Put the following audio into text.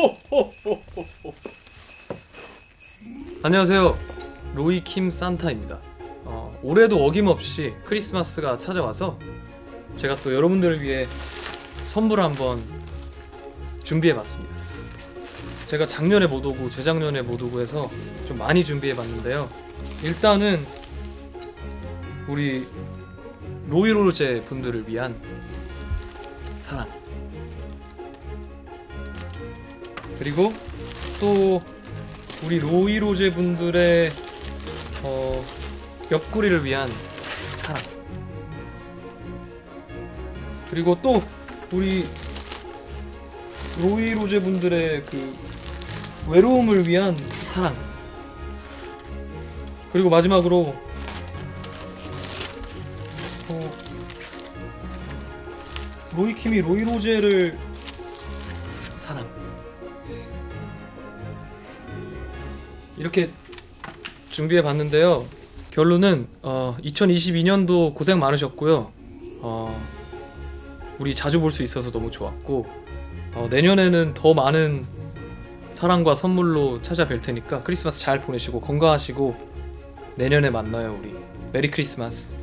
안녕하세요, 로이킴 산타입니다. 올해도 어김없이 크리스마스가 찾아와서 제가 또 여러분들을 위해 선물을 한번 준비해봤습니다. 제가 작년에 못 오고 재작년에 못 오고 해서 좀 많이 준비해봤는데요. 일단은 우리 로이로제 분들을 위한 사랑, 그리고 또 우리 로이로제 분들의 옆구리를 위한 사랑, 그리고 또 우리 로이로제 분들의 그 외로움을 위한 사랑, 그리고 마지막으로 로이킴이 로이로제를 사랑, 이렇게 준비해봤는데요. 결론은 2022년도 고생 많으셨고요. 우리 자주 볼 수 있어서 너무 좋았고, 내년에는 더 많은 사랑과 선물로 찾아뵐 테니까 크리스마스 잘 보내시고 건강하시고 내년에 만나요. 우리 메리 크리스마스.